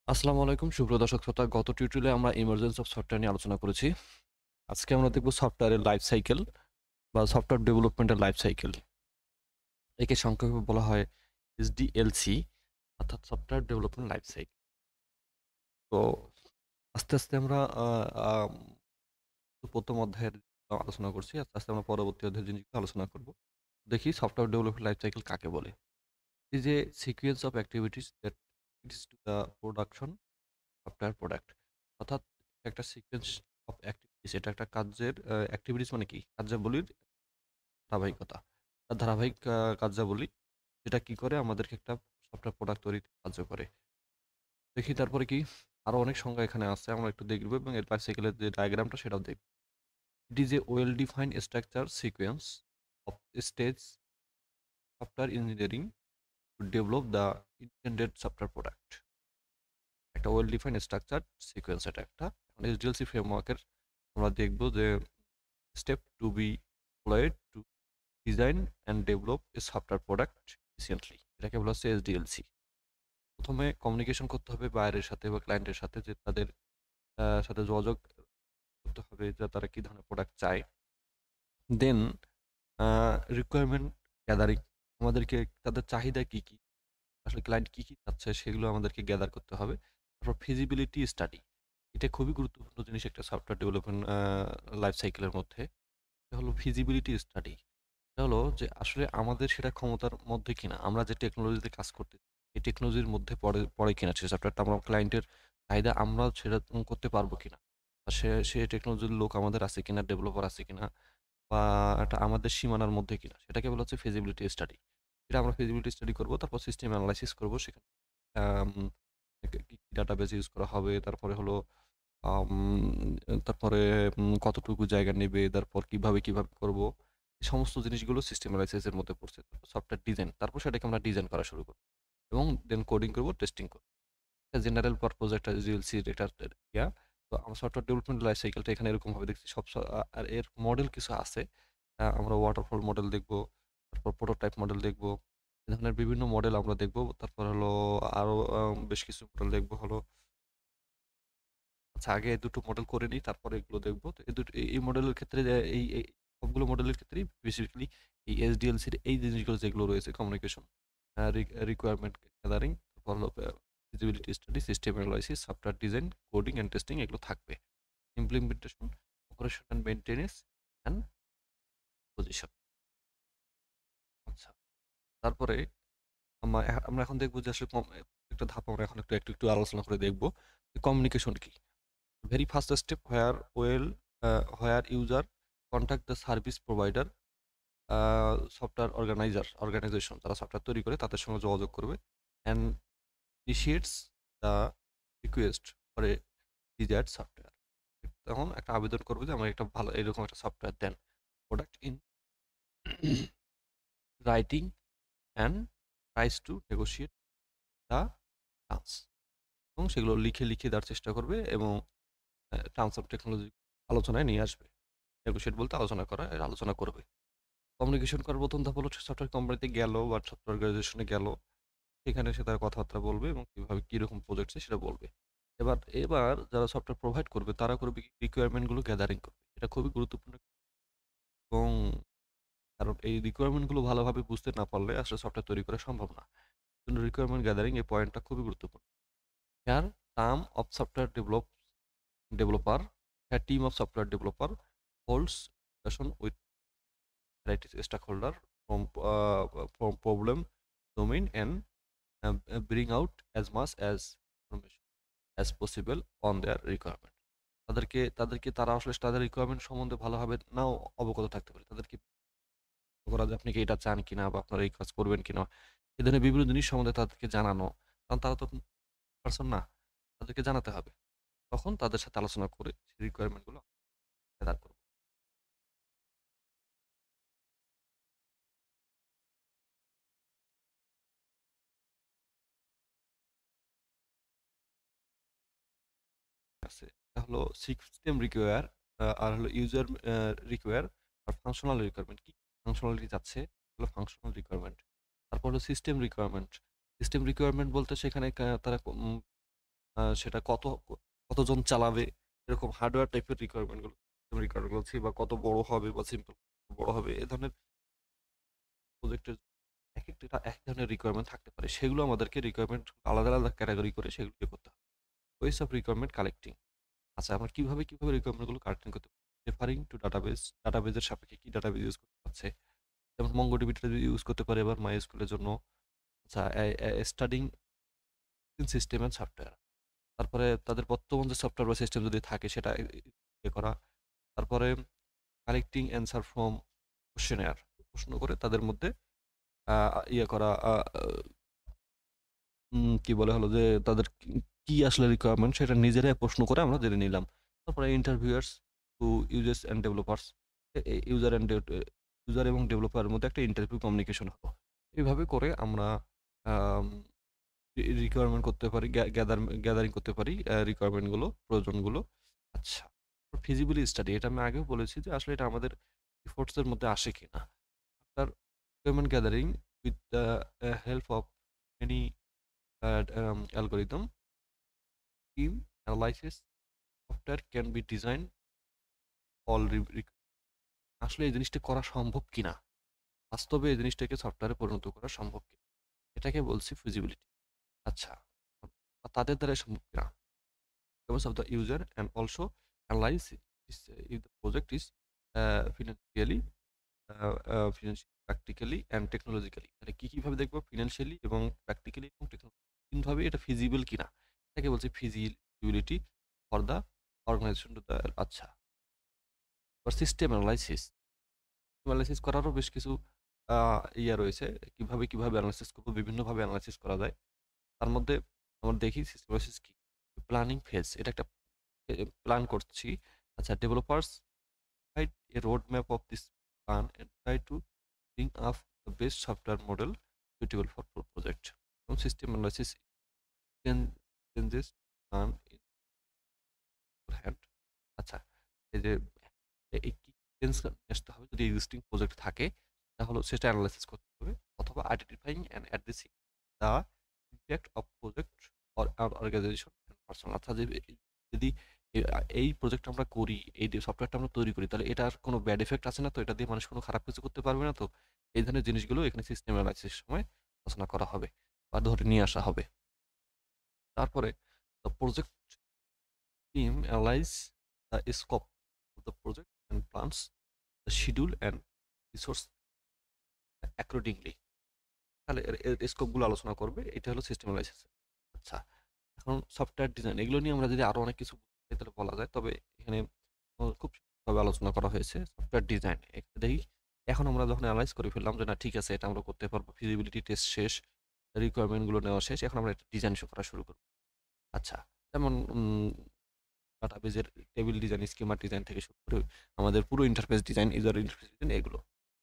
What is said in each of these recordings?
আসসালামু আলাইকুম সুপ্রিয় দর্শক শ্রোতা। গত টিউটোরিয়ালে আমরা ইমার্জেন্স অফ সফটওয়্যার নিয়ে আলোচনা করেছি। আজকে আমরা দেখব সফটওয়্যারের লাইফ সাইকেল বা সফটওয়্যার ডেভেলপমেন্টের লাইফ সাইকেল। একে সংক্ষেপে বলা হয় এসডিএলসি, অর্থাৎ সফটওয়্যার ডেভেলপমেন্ট লাইফ সাইকেল। তো আস্তে আস্তে আমরা আম প্রথম অধ্যায়ের আলোচনা করছি। আস্তে আস্তে আমরা পরবর্তী অধ্যায়ের জিনিসগুলো আলোচনা করব। দেখি সফটওয়্যার ডেভেলপমেন্ট লাইফ সাইকেল কাকে বলে। Is a sequence of activities that leads to the production software product. অর্থাৎ একটা সিকোয়েন্স অফ অ্যাক্টিভিটিস, এটা একটা কাজের অ্যাক্টিভিটিস মানে কি? কার্যাবলীর ধারাবাহিকতা। ধারাবাহিক কার্যাবলী যেটা কি করে আমাদেরকে একটা সফটওয়্যার প্রোডাক্ট তৈরিতে সাহায্য করে। দেখি তারপরে কি আরো অনেক সংজ্ঞা এখানে আছে, আমরা একটু দেখব এবং এর লাইফ সাইকেলের যে ডায়াগ্রামটা সেটাও দেখব। It is a well defined structure sequence of stage software engineering to develop the intended software product. একটা ওয়েল ডিফাইন্ড স্ট্রাকচার সিকোয়েন্স, এটা একটা। এখন এসডিএলসি ফ্রেমওয়ার্কের আমরা দেখব যে step to be employed to design and develop a software product efficiently, এটাকে বলা হচ্ছে এসডিএলসি। প্রথমে কমিউনিকেশন করতে হবে বাইরের সাথে বা ক্লায়েন্টের সাথে, যে তাদের সাথে যোগাযোগ করতে হবে যে তারা কি ধরনের প্রোডাক্ট চায়। দেন রিকোয়ারমেন্ট গ্যাদারিং, আমাদেরকে তাদের চাহিদা কি কি, আসলে ক্লায়েন্ট কি কি চাচ্ছে সেগুলো আমাদেরকে গ্যাদার করতে হবে। তারপর ফিজিবিলিটি স্টাডি, এটা খুবই গুরুত্বপূর্ণ জিনিস একটা সফটওয়্যার ডেভেলপমেন্ট লাইফ সাইকেলের মধ্যে। এটা হলো ফিজিবিলিটি স্টাডি। এটা হলো যে আসলে আমাদের সেটা ক্ষমতার মধ্যে কিনা, আমরা যে টেকনোলজিতে কাজ করতে এই টেকনোলজির মধ্যে পড়ে পড়ে কিনা সে সফটওয়্যারটা, আমরা ক্লায়েন্টের চাহিদা আমরা সেটা করতে পারবো কিনা, আর সে টেকনোলজির লোক আমাদের আছে কিনা, ডেভেলপার আছে কিনা, বা এটা আমাদের সীমানার মধ্যে কিনা, সেটাকে বলা হচ্ছে ফিজিবিলিটি স্টাডি। এটা আমরা ফিজিবিলিটি স্টাডি করব, তারপর সিস্টেম অ্যানালাইসিস করব সেখানে কি ডাটাবেস ইউজ করা হবে, তারপরে হলো আম তারপরে কতটুকু জায়গা নেবে, তারপর কিভাবে করব। এই সমস্ত জিনিসগুলো সিস্টেম অ্যানালাইসিস এর মধ্যে পড়ছে। সফটওয়্যার ডিজাইন, তারপর সেটাকে আমরা ডিজাইন করা শুরু করব এবং দেন কোডিং করব, টেস্টিং করব। এটা জেনারেল পারপোজ একটা জিএলসি এটা ইয়া। তো আমরা সফটওয়্যার ডেভেলপমেন্ট লাইফ সাইকেলটা এখানে এরকম ভাবে দেখছি। আর এর মডেল কিছু আছে। আমরা ওয়াটারফল মডেল দেখব, তারপর প্রোটোটাইপ মডেল দেখব। এ ধরনের বিভিন্ন মডেল আমরা দেখব। তারপর হলো আরো বেশ কিছু মডেল দেখব হলো। আচ্ছা, আগে এই দুটো মডেল করে নিই, তারপরে এগুলো দেখবো। তো এই দুটো এই মডেলের ক্ষেত্রে যে এই সবগুলো মডেলের ক্ষেত্রেই বেসিক্যালি এই এসডিএলসির এই জিনিসগুলো যেগুলো রয়েছে, কমিউনিকেশন, রিকোয়ারমেন্ট গ্যাদারিং, তারপর হলো feasibility study, system analysis, software design, coding and testing এগুলো থাকবে। Implementation, operation and maintenance and position. আচ্ছা, তারপরে আমরা এখন দেখবো যে আসলে একটা ধাপ আমরা এখন একটু আলোচনা করে দেখবো কমিউনিকেশন কি। Very first step where user contact the service provider, software organization তারা সফটওয়্যার তৈরি করে তাদের সঙ্গে যোগাযোগ করবে and initiates the request for a desired software. তখন একটা আবেদন করবে যে আমার একটা ভালো এরকম একটা সফটওয়্যার দেন। Product in writing and tries to negotiate the terms, এবং সেগুলো লিখে লিখে দেওয়ার চেষ্টা করবে এবং টার্মস অফ টেকনোলজি আলোচনায় নিয়ে আসবে। নেগোশিয়েট বলতে আলোচনা করা, এর আলোচনা করবে। কমিউনিকেশন করার প্রথম ধাপ হলো সফটওয়্যার কোম্পানিতে গেল বা সফটওয়্যার অর্গানাইজেশনে গেল, সেখানে সে তার কথাবার্তা বলবে এবং কিভাবে কিরকম প্রজেক্ট সেটা বলবে। এবার যারা সফটওয়্যার প্রোভাইড করবে তারা করবে কি, রিকোয়ারমেন্ট গুলো গ্যাদারিং করবে। এটা খুবই গুরুত্বপূর্ণ, এবং কারণ এই রিকোয়ারমেন্ট গুলো ভালোভাবে বুঝতে না পারলে আসলে সফটওয়্যার তৈরি করা সম্ভব না। রিকোয়ারমেন্ট গ্যাদারিং এই পয়েন্টটা খুবই গুরুত্বপূর্ণ। Here term of software developer, হ্যাঁ team of software developer holds discussion with variety stakeholder from problem domain and bring out as much as information as possible on their requirement. তাদেরকে তারা আসলে তাদের requirement সম্বন্ধে ভালোভাবে নাও অবগত থাকতে পারে। তাদেরকে করা যে আপনি কি এটা চান কিনা বা আপনারা এই কাজ করবেন কিনা, এই ধরনের বিভিন্ন জিনিস সম্বন্ধে তাদেরকে জানানো। কারণ তারা তো পারসন না, তাদেরকে জানাতে হবে। তখন তাদের সাথে আলোচনা করে সেই রিকোয়ারমেন্ট গুলো আদায় করবো। আছে। এটা হলো সিস্টেম রিকোয়ার, আর হলো ইউজার রিকোয়ার, আর ফাংশনাল রিকোয়ারমেন্ট। কি ফাংশনালিটি যাচ্ছে, হলো ফাংশনাল রিকোয়ারমেন্ট। তারপর হলো সিস্টেম রিকোয়ারমেন্ট। সিস্টেম রিকোয়ারমেন্ট বলতে সেখানে তারা সেটা কতজন চালাবে, এরকম হার্ডওয়্যার টাইপের রিকোয়ারমেন্টগুলো বা কত বড় হবে বা সিম্পল বড় হবে, এ ধরনের প্রজেক্টের একেকটা এক ধরনের রিকোয়ারমেন্ট থাকতে পারে। সেগুলো আমাদেরকে রিকোয়ারমেন্ট আলাদা, আলাদা ক্যাটেগরি করে সেগুলোকে করতে হবে। Ways of requirement collecting. আচ্ছা, আমরা কিভাবে রিকোয়ারমেন্টগুলো কালেক্টিং করতে পারি? রেফারিং টু ডাটাবেজের সাপেক্ষে কি ডাটাবেজ ইউজ করতে পারছে? যেমন MongoDB ডাটাবেজ ইউজ করতে পারে এবার MySQL এর জন্য। আচ্ছা, স্টাডিং সিস্টেম অ্যান্ড সফটওয়্যার। তারপরে তাদের বর্তমান যে সফটওয়্যার বা সিস্টেম যদি থাকে সেটা ইয়ে করা। তারপরে কালেক্টিং অ্যান্সার ফ্রম কোশ্চেনেয়ার, প্রশ্ন করে তাদের মধ্যে ইয়ে করা, কি বলে হলো যে তাদের কি আসলে রিকোয়ারমেন্ট সেটা নিজেরাই প্রশ্ন করে আমরা জেনে নিলাম। তারপরে interviewers to users and developers, user and user এবং ডেভেলপারের মধ্যে একটা ইন্টারভিউ কমিউনিকেশন হলো। এইভাবে করে আমরা রিকোয়ারমেন্ট করতে পারি, গ্যাদারিং করতে পারি রিকোয়ারমেন্টগুলো, প্রয়োজনগুলো। আচ্ছা, ফিজিবিলিটি স্টাডি, এটা আমি আগেও বলেছি যে আসলে এটা আমাদের এফোর্টসের মধ্যে আসে কিনা। After requirement gathering with the help of any algorithm team analysis software can be design all. আসলে এই জিনিসটা করা সম্ভব কিনা, বাস্তবে এই জিনিসটাকে সফটওয়্যারে পরিণত করা সম্ভব কিনা, এটাকে বলছি ফিজিবিলিটি। আচ্ছা, তাদের দ্বারা সম্ভব কিনা, of the user and also analyze if the project is financially, practically and technologically। তাহলে কিভাবে দেখবো? ফিনান্সিয়ালি এবং প্র্যাকটিক্যালি এবং তিনভাবে এটা ফিজিবল কিনা, এটাকে বলছে feasibility for the organization to the. আচ্ছা, সিস্টেম অ্যানালাইসিস করারও বেশ কিছু ইয়ে রয়েছে। কিভাবে অ্যানালাইসিস করবো, বিভিন্নভাবে অ্যানালাইসিস করা যায়। তার মধ্যে আমরা দেখি সিস্টেম অ্যানালাইসিস কি, প্ল্যানিং ফেজ, এটা একটা প্ল্যান করছি। আচ্ছা, developers write a roadmap of this plan and try to bring up the best software model suitable for project. System analysis changes plan in your hand। আচ্ছা, এই যে এই কি চেঞ্জ আসতে হবে, যদি এক্সিস্টিং প্রজেক্ট থাকে তাহলে সেটা অ্যানালাইসিস করতে হবে, অথবা identifying and addressing the impact of project or organization personal. আচ্ছা, যদি এই প্রজেক্ট আমরা করি, এই সফটওয়্যারটা আমরা তৈরি করি, তাহলে এটার কোনো ব্যাড এফেক্ট আছে না তো? এটা দিয়ে মানুষ কোনো খারাপ কিছু করতে পারবে না তো? এই ধরনের জিনিসগুলো এখানে সিস্টেম অ্যানালাইসিস সময় আলোচনা করা হবে বা ধরে নিয়ে আসা হবে। তারপরে the project team analyze the scope of the project and plans the schedule and resource accordingly. তাহলে এর স্কোপগুলো আলোচনা করবে, এটা হলো সিস্টেম অ্যানালাইসিস। আচ্ছা, এখন সফটওয়্যার ডিজাইন, এগুলো নিয়ে আমরা যদি আরো অনেক কিছু তাহলে বলা যায়, তবে এখানে খুব ভাবে আলোচনা করা হয়েছে সফটওয়্যার ডিজাইন। এখানে দেখি, এখন আমরা যখন অ্যানালাইজ করে ফেললাম যে না ঠিক আছে এটা আমরা করতে পারবো, ফিজিবিলিটি টেস্ট শেষ, রিকোয়ারমেন্ট গুলো নেওয়া শেষ, এখন আমরা একটা ডিজাইন করা শুরু করবো। আচ্ছা, যেমন ডাটাবেজের টেবিল ডিজাইন, স্কিমা ডিজাইন থেকে শুরু করে আমাদের পুরো interface design, user interface design, এগুলো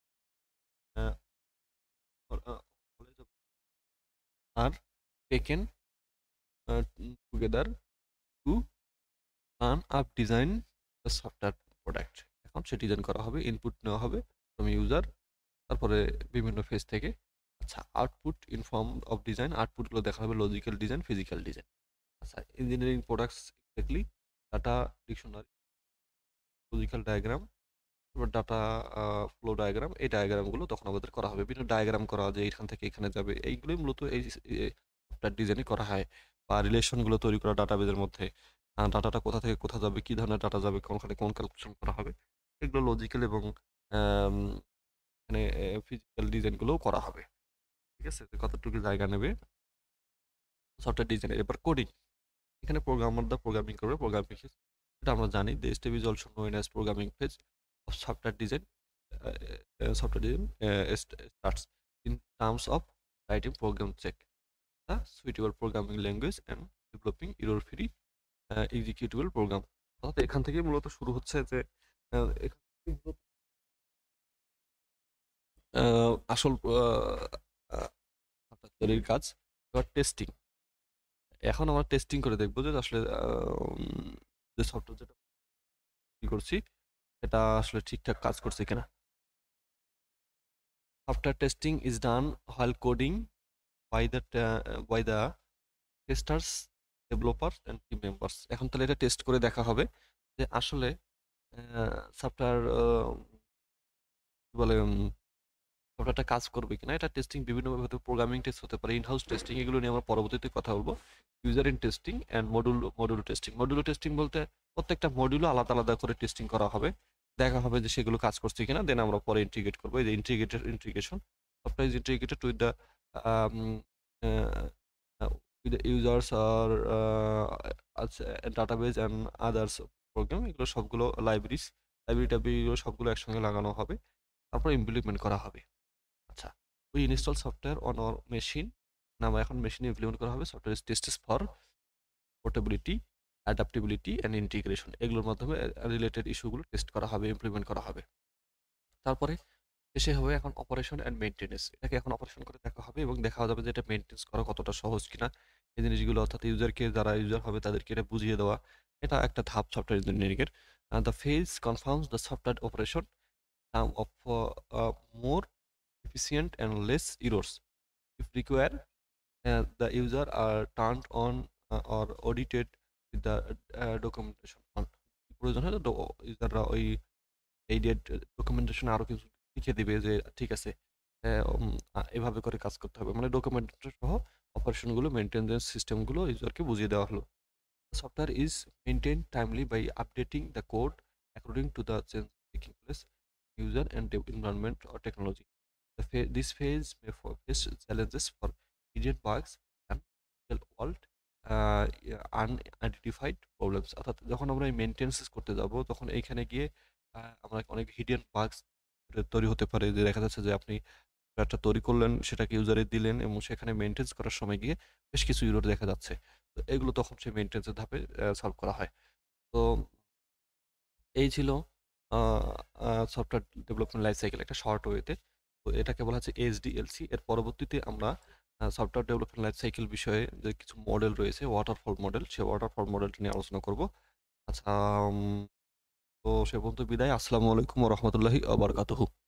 are taken together to plan up design the software product. এখন সে ডিজাইন করা হবে, ইনপুট নেওয়া হবে ফ্রম ইউজার, তারপরে বিভিন্ন ফেজ থেকে। আচ্ছা, output in form of design, আউটপুটগুলো দেখা হবে লজিক্যাল ডিজাইন, ফিজিক্যাল ডিজাইন। আচ্ছা, engineering products exactly data dictionary, logical diagram, তারপর ডাটা ফ্লো ডায়াগ্রাম, এই ডায়াগ্রামগুলো তখন আমাদের করা হবে। বিভিন্ন ডায়াগ্রাম করা, যে এখান থেকে এখানে যাবে, এইগুলোই মূলত এই সফটওয়্যার ডিজাইনে করা হয়। বা রিলেশনগুলো তৈরি করা ডাটাবেজের মধ্যে, ডাটাটা কোথা থেকে কোথা যাবে, কি ধরনের ডাটা যাবে, কোনখানে কোন ক্যালকুলেশন করা হবে, এগুলো লজিক্যাল এবং আম, এখানে ফিজিক্যাল ডিজাইনগুলোও করা হবে। ঠিক আছে, তো কতটুকু জায়গা নেবে সফটওয়্যার ডিজাইনের। এবার কোডিং, এখানে প্রোগ্রামাররা প্রোগ্রামিং করবে, প্রোগ্রামিং এটা আমরা জানি। The step is also known as programming phase of software design. Software design starts in terms of writing program check the suitable programming language and developing error free executable program. অর্থাৎ এখান থেকে মূলত শুরু হচ্ছে যে এখান থেকে মূলত, আসল তৈরির কাজ। এবার টেস্টিং, এখন আমরা টেস্টিং করে দেখবো যে আসলে যে সফটওয়্যার যেটা তৈরি করছি এটা আসলে ঠিকঠাক কাজ করছে কিনা। Software testing is done while coding by the testers developers and team members. এখন তাহলে এটা টেস্ট করে দেখা হবে যে আসলে সফটওয়্যার কি বলে সফটওয়্যারটা কাজ করবে কিনা। এটা টেস্টিং বিভিন্নভাবে হতে প্রোগ্রামিং টেস্ট হতে পারে, ইন হাউস টেস্টিং, এগুলো নিয়ে আমরা পরবর্তীতে কথা বলবো। User in testing and module testing. Module testing বলতে প্রত্যেকটা মডিউলও আলাদা আলাদা করে টেস্টিং করা হবে, দেখা হবে যে সেগুলো কাজ করছে কিনা, দেন আমরা পরে ইন্টিগ্রেট করবো। এই যে integration, software is integrated with the users আর ডাটাবেজ অ্যান্ড আদার্স প্রোগ্রাম, এগুলো সবগুলো লাইব্রেরি টাইব্রেরি এগুলো সবগুলো একসঙ্গে লাগানো হবে, তারপর ইমপ্লিমেন্ট করা হবে। আচ্ছা, we install software on our machine, না আমরা এখন মেশিনে ইমপ্লিমেন্ট করা হবে। Software tests for portability, adaptability and integration, এগুলোর মাধ্যমে রিলেটেড ইস্যুগুলো টেস্ট করা হবে, ইমপ্লিমেন্ট করা হবে। তারপরে শেষে হবে এখন অপারেশন অ্যান্ড মেইনটেনেন্স। এটাকে এখন অপারেশন করে দেখা হবে এবং দেখা যাবে যে এটা মেইনটেন্স করা কতটা সহজ কিনা। এই জিনিসগুলো অর্থাৎ ইউজারকে, যারা ইউজার হবে তাদেরকে এটা বুঝিয়ে দেওয়া, এটা একটা ধাপ সফটওয়্যার ইঞ্জিনিয়ারিং এর। The phase confirms the software operation of more efficient and less errors. If required, the user are turned on or audited with the documentation on. প্রয়োজন হলে ইউজাররা ওই এইডেড ডকুমেন্টেশন আরো কিছু লিখে দিবে যে ঠিক আছে, এভাবে করে কাজ করতে হবে, মানে ডকুমেন্টেশন সহ অপারেশনগুলো, মেনটেন্যান্স সিস্টেমগুলো ইউজারকে বুঝিয়ে দেওয়া হলো। Software is maintained timely by updating the code according to the change taking place, user and environment or technology. This phase may face challenges for hidden bugs and real-world unidentified problems. অর্থাৎ যখন আমরা এই maintenance করতে যাব তখন এইখানে গিয়ে আমরা অনেক হিডেন বাগস তৈরি হতে পারে, যে দেখা যাচ্ছে যে আপনি একটা তৈরি করলেন, সেটাকে ইউজারে দিলেন এবং সেখানে মেনটেন্স করার সময় গিয়ে বেশ কিছু ইউজার দেখা যাচ্ছে। তো এগুলো তখন সেই মেইনটেন্যান্স এর ধাপে সলভ করা হয়। তো এই ছিল আ আ সফটওয়্যার ডেভেলপমেন্ট লাইফ সাইকেল একটা শর্ট ওয়েতে। তো এটাকে বলা হচ্ছে এসডিএলসি। এর পরবর্তীতে আমরা সফটওয়্যার ডেভেলপমেন্ট লাইফ সাইকেল বিষয়ে যে কিছু মডেল রয়েছে, ওয়াটারফল মডেল, সেই ওয়াটারফল মডেলটা নিয়ে আলোচনা করব। আচ্ছা, তো সে পর্যন্ত বিদায়। আসসালামু আলাইকুম ওয়া রাহমাতুল্লাহি ওয়া বারাকাতুহু।